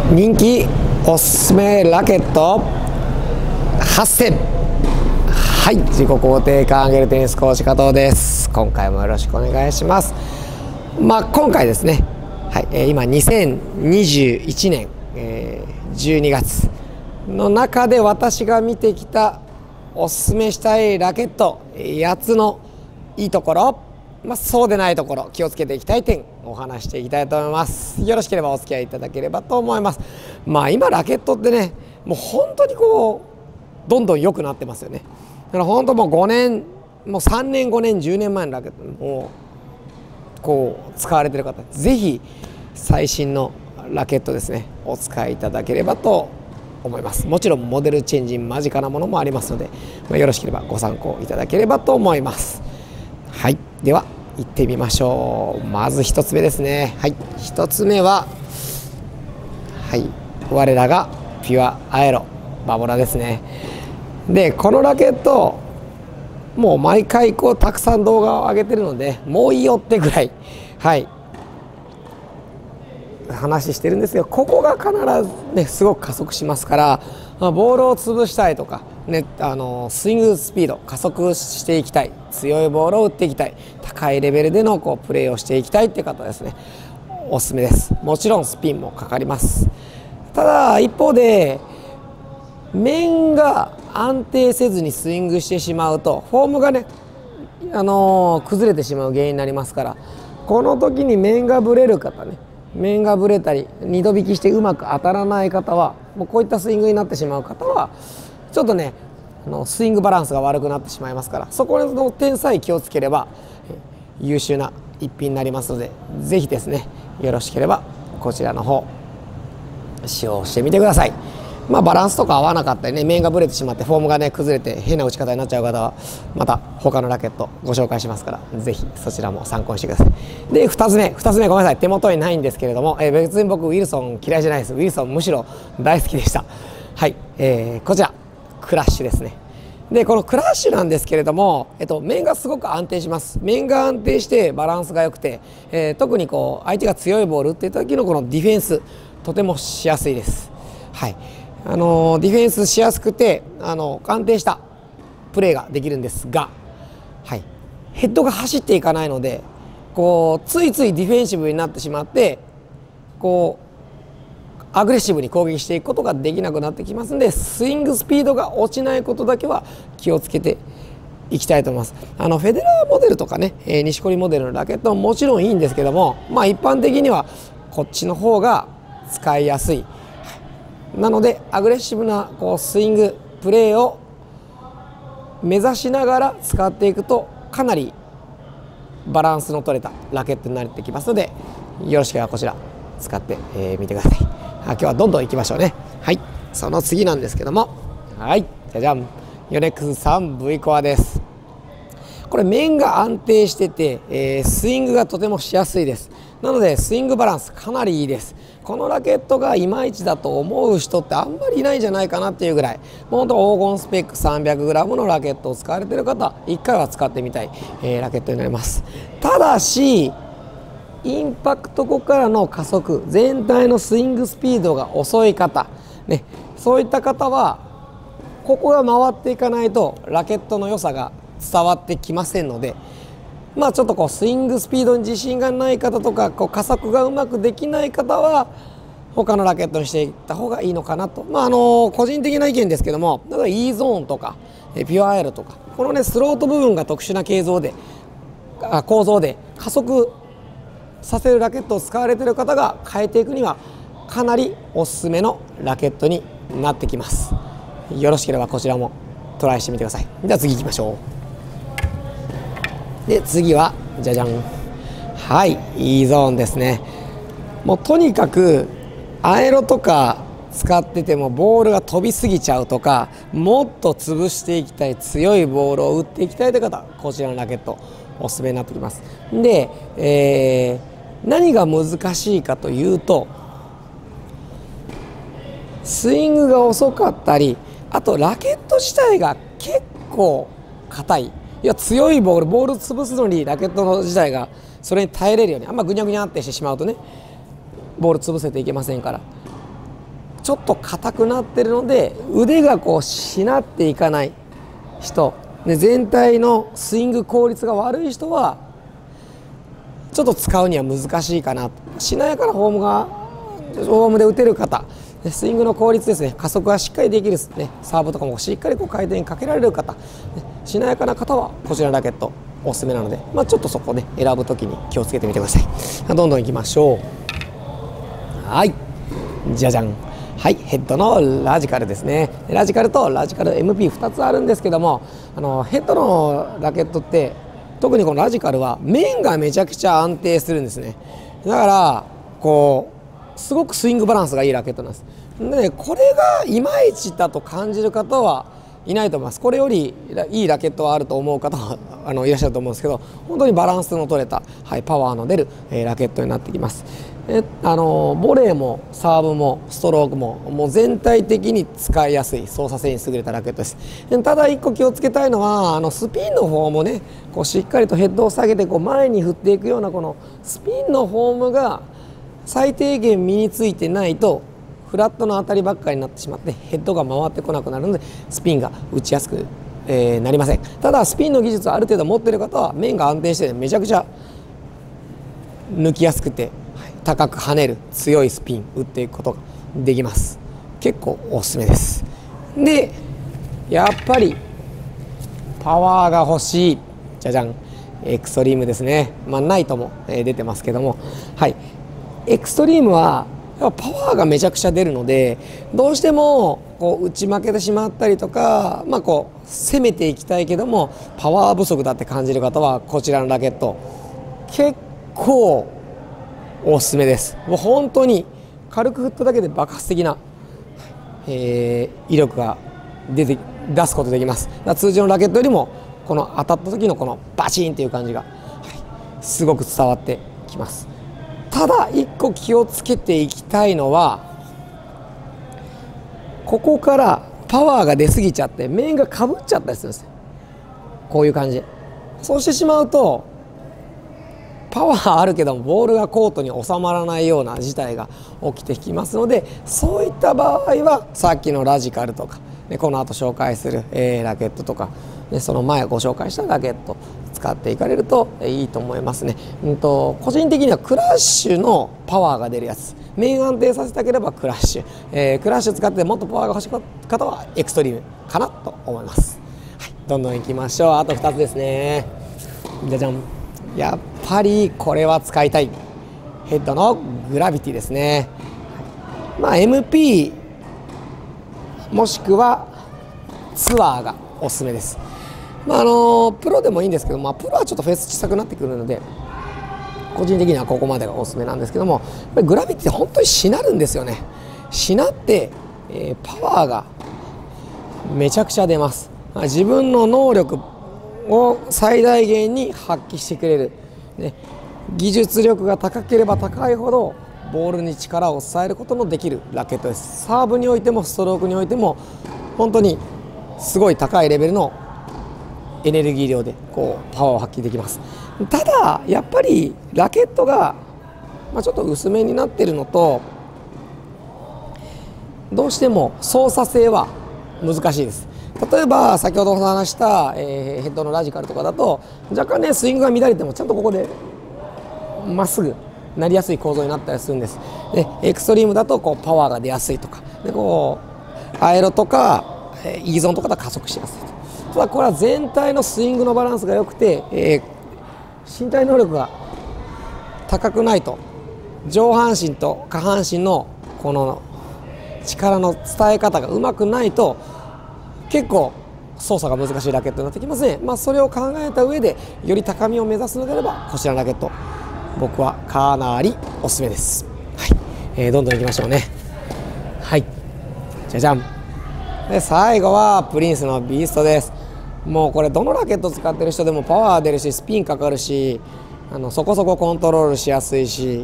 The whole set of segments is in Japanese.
人気おすすめラケット8選。はい、自己肯定感上げるテニスコーチ加藤です。今回もよろしくお願いします。今回ですね、はい、今2021年、12月の中で私が見てきたおすすめしたいラケット8つのいいところ、そうでないところ、気をつけていきたい点お話していきたいと思います。よろしければお付き合いいただければと思います。今ラケットってね、もう本当にどんどん良くなってますよね。だから本当もう5年、もう3年5年10年前のラケットも使われている方、ぜひ最新のラケットですねお使いいただければと思います。もちろんモデルチェンジ間近なものもありますので、よろしければご参考いただければと思います。はい、では行ってみましょう。まず1つ目ですね。はい、1つ目は、はい、我らがピュアアエロバボラですね。でこのラケットもう毎回たくさん動画を上げてるので、もういいよってぐらい、はい、話してるんですけど、ここが必ずねすごく加速しますから、ボールを潰したいとかね、スイングスピード加速していきたい、強いボールを打っていきたい、高いレベルでのプレーをしていきたいっていう方ですね、おすすめです。もちろんスピンもかかります。ただ一方で面が安定せずにスイングしてしまうとフォームがね、崩れてしまう原因になりますから、この時に面がぶれる方ね、面がぶれたり二度引きしてうまく当たらない方は、もうこういったスイングになってしまう方はちょっとねスイングバランスが悪くなってしまいますから、そこの点さえ気をつければ優秀な一品になりますので、ぜひですねよろしければこちらの方使用してみてください。バランスとか合わなかったりね、面がぶれてしまってフォームがね崩れて変な打ち方になっちゃう方はまた他のラケットご紹介しますから、ぜひそちらも参考にしてください。で2つ目ごめんなさい、手元にないんですけれども、別に僕ウィルソン嫌いじゃないです。ウィルソンむしろ大好きでした。はい、こちらクラッシュですね。でこのクラッシュなんですけれども、面がすごく安定します。面が安定してバランスが良くて、特に相手が強いボール打っていた時のこのディフェンスとてもしやすいです。はい、ディフェンスしやすくて安定したプレーができるんですが、はい、ヘッドが走っていかないのでついついディフェンシブになってしまってアグレッシブに攻撃していくことができなくなってきますので、スイングスピードが落ちないことだけは気をつけていきたいと思います。フェデラーモデルとかね、錦織モデルのラケットももちろんいいんですけども、一般的にはこっちの方が使いやすい。なのでアグレッシブなスイングプレーを目指しながら使っていくと、かなりバランスの取れたラケットになってきますので、よろしければこちら使ってみてください。今日はどんどんいきましょうね。はい、その次なんですけども、はい、じゃじゃん、ヨネックス 3V コアです。これ面が安定してて、スイングがとてもしやすいです。なのでスイングバランスかなりいいです。このラケットがいまいちだと思う人ってあんまりいないんじゃないかなっていうぐらい、もうほんと黄金スペック 300g のラケットを使われている方、1回は使ってみたい、ラケットになります。ただしインパクト後からの加速、全体のスイングスピードが遅い方、ね、そういった方はここが回っていかないとラケットの良さが伝わってきませんので、ちょっとスイングスピードに自信がない方とか加速がうまくできない方は他のラケットにしていった方がいいのかなと、個人的な意見ですけども、例えば E ゾーンとかピュアアイロとか、このねスロート部分が特殊な構造で加速させるラケットを使われている方が変えていくにはかなりおすすめのラケットになってきます。よろしければこちらもトライしてみてください。では次行きましょう。で次はじゃじゃん、はい、E ゾーンですね。もうとにかくアエロとか使っててもボールが飛びすぎちゃうとか、もっと潰していきたい、強いボールを打っていきたいという方、こちらのラケットおすすめになってきます。で、何が難しいかというと、スイングが遅かったり、あとラケット自体が結構硬い、強いボールを潰すのにラケットの自体がそれに耐えれるように、あんまぐにゃぐにゃってしてしまうとねボール潰せていけませんから、 ちょっと硬くなってるので腕がこうしなっていかない人で、全体のスイング効率が悪い人はちょっと使うには難しいかなと。しなやかなフォームで打てる方、スイングの効率ですね、加速がしっかりできる、ね、サーブとかもしっかりこう回転かけられる方、しなやかな方はこちらのラケットおすすめなので、ちょっとそこね選ぶときに気をつけてみてください。どんどんいきましょう。はい、じゃじゃん。はい、ヘッドのラジカルですね。ラジカルとラジカル MP2 つあるんですけども、ヘッドのラケットって特にこのラジカルは面がめちゃくちゃ安定するんですね。だからこうすごくスイングバランスがいいラケットなんです。でこれがいまいちだと感じる方はいないと思います。これよりいいラケットはあると思う方はいらっしゃると思うんですけど、本当にバランスの取れた、パワーの出る、ラケットになってきます。ボレーもサーブもストロークももう全体的に使いやすい、操作性に優れたラケットです。ただ1個気をつけたいのはスピンのフォームね、こうしっかりとヘッドを下げてこう前に振っていくようなこのスピンのフォームが最低限身についてないとフラットの当たりばっかりになってしまってヘッドが回ってこなくなるのでスピンが打ちやすく、なりません。ただスピンの技術をある程度持っている方は面が安定してめちゃくちゃ抜きやすくて高く跳ねる強いスピン打っていくことができます。結構おすすめです。でやっぱりパワーが欲しい、じゃじゃん、エクストリームですね。ナイトも出てますけども、エクストリームはパワーがめちゃくちゃ出るので、どうしてもこう打ち負けてしまったりとか、こう攻めていきたいけどもパワー不足だって感じる方はこちらのラケット結構おすすめです。もう本当に軽く振っただけで爆発的な、威力が出すことできます。通常のラケットよりもこの当たった時のこのバチンっていう感じが、すごく伝わってきます。ただ1個気をつけていきたいのは、ここからパワーが出過ぎちゃって面がかぶっちゃったりするんですよ。こういう感じでそうしてしまうとパワーあるけどもボールがコートに収まらないような事態が起きてきますので、そういった場合はさっきのラジカルとか、この後紹介する、ラケットとか、その前ご紹介したラケット使っていかれるといいと思いますね。個人的にはクラッシュのパワーが出るやつ、面安定させたければクラッシュ、クラッシュ使ってもっとパワーが欲しい方はエクストリームかなと思います。どんどんいきましょう。あと2つですね。じゃじゃん。やっぱりこれは使いたいヘッドのグラビティですね。MP もしくはツアーがおすすめです。プロでもいいんですけど、プロはちょっとフェース小さくなってくるので個人的にはここまでがおすすめなんですけども、やっぱりグラビティって本当にしなるんですよね。しなって、パワーがめちゃくちゃ出ます。自分の能力を最大限に発揮してくれる、技術力が高ければ高いほどボールに力を伝えることのできるラケットです。サーブにおいてもストロークにおいても本当にすごい高いレベルのエネルギー量でこうパワーを発揮できます。ただやっぱりラケットが、ちょっと薄めになっているのと、どうしても操作性は難しいです。例えば先ほどお話した、ヘッドのラジカルとかだと若干スイングが乱れてもちゃんとここでまっすぐなりやすい構造になったりするんです。でエクストリームだとこうパワーが出やすいとかで、こうアエロとかイーゾンとかだと加速しやすいと。ただこれは全体のスイングのバランスが良くて、身体能力が高くないと上半身と下半身のこの力の伝え方がうまくないと結構操作が難しいラケットになってきますね。それを考えた上でより高みを目指すのであればこちらのラケット僕はかなりおすすめです。どんどんいきましょうね。じゃじゃん。で最後はプリンスのビーストです。もうこれどのラケット使ってる人でもパワー出るしスピンかかるしそこそこコントロールしやすいし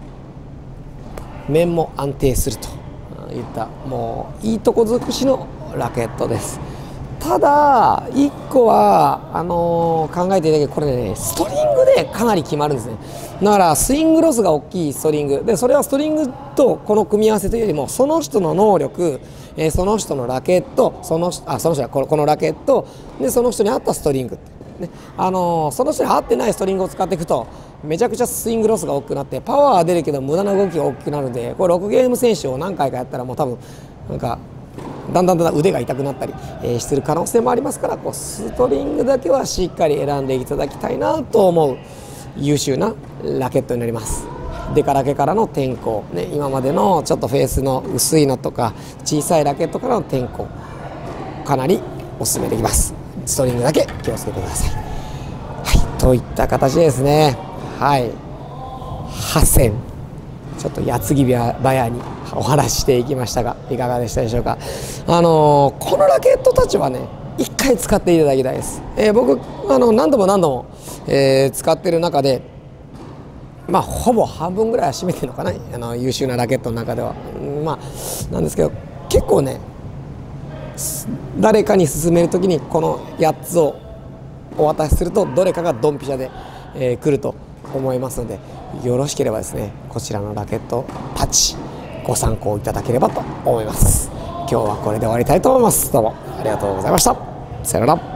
面も安定するといったもういいとこ尽くしのラケットです。ただ1個は考えていただけどこれねストリングでかなり決まるんですね。 だからスイングロスが大きいストリングで、それはストリングとこの組み合わせというよりもその人の能力、その人のラケット、その人はこのラケットでその人に合ったストリング、ね、その人に合ってないストリングを使っていくとめちゃくちゃスイングロスが大きくなってパワーは出るけど無駄な動きが大きくなるので、これ6ゲーム選手を何回かやったらもう多分なんかだんだん腕が痛くなったり、する可能性もありますから、こうストリングだけはしっかり選んでいただきたいなと思う優秀なラケットになります。デカラケからの転向、ね、今までのちょっとフェースの薄いのとか小さいラケットからの転向、かなりおすすめできます。ストリングだけ気をつけてください。はい、といった形ですね。はい、8戦ちょっと矢継ぎ早にお話ししていきましたが、いかがでしたでしょうか。このラケットたちはね、一回使っていただきたいです。僕何度も、使ってる中で、まあほぼ半分ぐらいは占めてるのかな、優秀なラケットの中では。なんですけど、結構ね、誰かに勧めるときにこの8つをお渡しするとどれかがドンピシャで、来ると思いますので、よろしければですね、こちらのラケットたちご参考いただければと思います。今日はこれで終わりたいと思います。どうもありがとうございました。さよなら。